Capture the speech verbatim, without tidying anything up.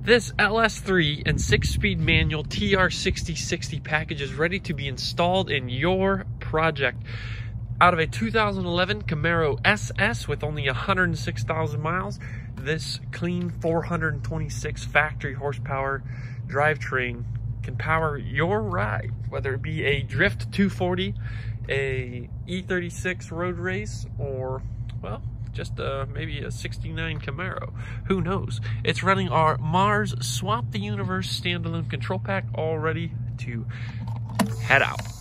This L S three and six-speed manual T R sixty sixty package is ready to be installed in your project. Out of a two thousand eleven Camaro S S with only one hundred six thousand miles, this clean four hundred twenty-six factory horsepower drivetrain can power your ride, whether it be a Drift two forty, a E thirty-six road race, or, well, just uh, maybe a sixty-nine Camaro. Who knows? It's running our Mars Swap the Universe standalone control pack, all ready to head out.